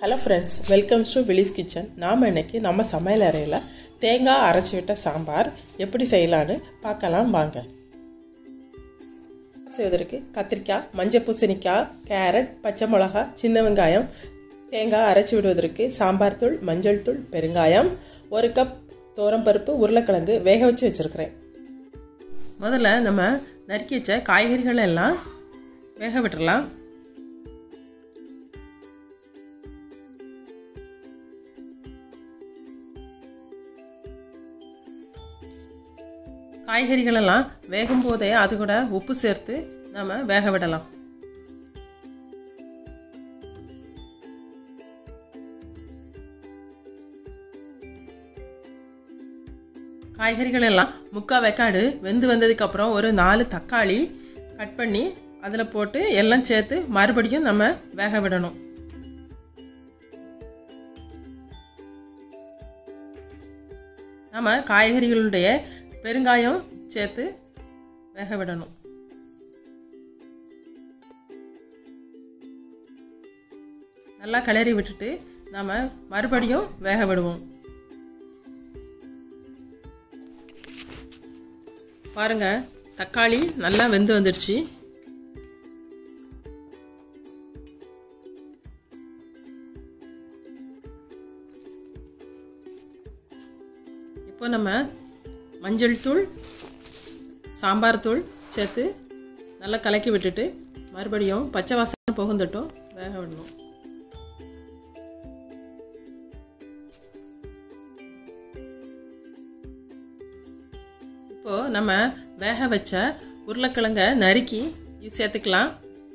Hello friends, welcome to Willis Kitchen. நாம் இன்றைக்கி நம்ம சமையல் அறையில் தேங்காய் அரைச்சி விட்ட சாம்பார் எப்படி செய்யலான்னு பார்க்கலாம் வாங்க. செய்வதற்கு கத்திரிக்காய், மஞ்சள் பூசணிக்காய், கேரட், பச்சை மிளகா, சின்ன வெங்காயம், தேங்காய் அரைச்சி விடுவதற்கு சாம்பார் தூள், மஞ்சள் தூள், பெருங்காயம், 1 கப் தோரம்பருப்பு, உருளைக்கிழங்கு வேக வச்சு வச்சுருக்கிறேன். முதல்ல நம்ம நறுக்கி வச்ச காய்கறிகள் எல்லாம் வேக விட்டுடலாம். காய்கறிகளெல்லாம் வேகும் போதே அது கூட உப்பு சேர்த்து நம்ம வேக விடலாம். காய்கறிகள் எல்லாம் 3/4 வேக்காடு வெந்து வந்ததுக்கப்புறம் ஒரு 4 தக்காளி கட் பண்ணி அதில் போட்டு எல்லாம் சேர்த்து மறுபடியும் நம்ம வேக விடணும். நம்ம காய்கறிகளுடைய பெருங்காயம் சேர்த்து வேக விடணும். நல்லா கிளறி விட்டுட்டு நம்ம மறுபடியும் வேக விடுவோம். பாருங்க, தக்காளி நல்லா வெந்து வந்துடுச்சு. இப்போ நம்ம மஞ்சள் தூள், சாம்பார் தூள் சேர்த்து நல்லா கலக்கி விட்டுட்டு மறுபடியும் பச்சை வாசனை போகந்தட்டும் வேக விடணும். இப்போ நம்ம வேக வச்ச உருளைக்கிழங்க நறுக்கி சேர்த்துக்கலாம்.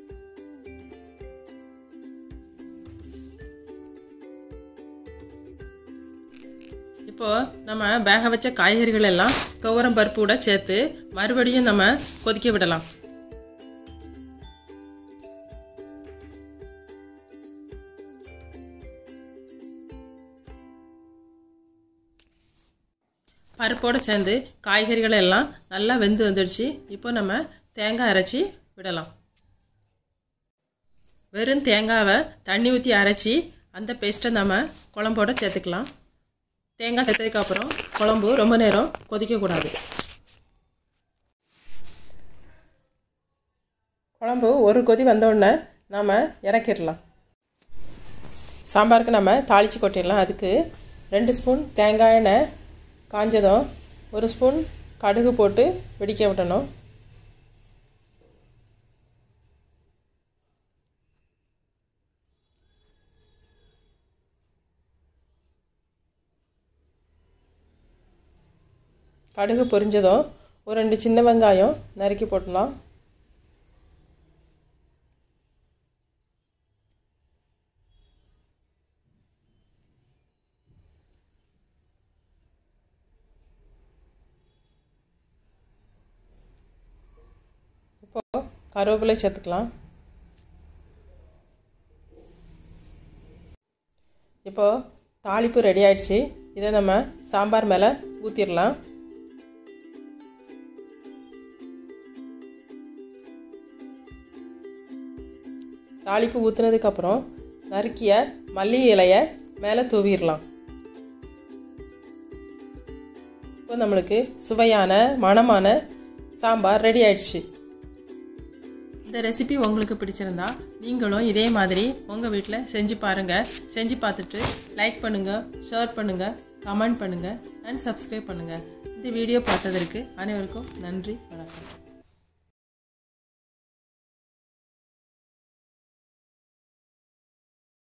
இப்போ நம்ம வேக வச்ச காய்கறிகள் எல்லாம் துவரம் பருப்போட சேர்த்து மறுபடியும் நம்ம கொதிக்க விடலாம். பருப்போடு சேர்ந்து காய்கறிகள் எல்லாம் நல்லா வெந்து வந்துடுச்சு. இப்போ நம்ம தேங்காய் அரைச்சி விடலாம். வெறும் தேங்காவை தண்ணி ஊற்றி அரைச்சி அந்த பேஸ்ட்டை நம்ம குழம்போட சேர்த்துக்கலாம். தேங்காய் சேர்த்ததுக்கப்புறம் குழம்பு ரொம்ப நேரம் கொதிக்கக்கூடாது. குழம்பு ஒரு கொதி வந்தோடனே நாம் இறக்கிடலாம். சாம்பாருக்கு நம்ம தாளித்து கொட்டிடலாம். அதுக்கு 2 ஸ்பூன் தேங்காய் எண்ணெய் காஞ்சதும் 1 ஸ்பூன் கடுகு போட்டு வெடிக்க விடணும். கடுகு பொரிஞ்சதும் ஒரு 2 சின்ன வெங்காயம் நறுக்கி போட்டலாம். இப்போ கருவேப்பிலை சேர்த்துக்கலாம். இப்போ தாளிப்பு ரெடி ஆயிடுச்சு. இதை நம்ம சாம்பார் மேலே ஊற்றிடலாம். தாளிப்பு ஊற்றுனதுக்கப்புறம் நறுக்கிய மல்லி இலையை மேலே தூவிடலாம். இப்போ நம்மளுக்கு சுவையான மணமான சாம்பார் ரெடி ஆயிடுச்சு. இந்த ரெசிபி உங்களுக்கு பிடிச்சிருந்தா நீங்களும் இதே மாதிரி உங்கள் வீட்டில் செஞ்சு பாருங்கள். செஞ்சு பார்த்துட்டு லைக் பண்ணுங்கள், ஷேர் பண்ணுங்கள், கமெண்ட் பண்ணுங்கள் அண்ட் சப்ஸ்கிரைப் பண்ணுங்கள். இந்த வீடியோ பார்த்ததற்கு அனைவருக்கும் நன்றி, வணக்கம்.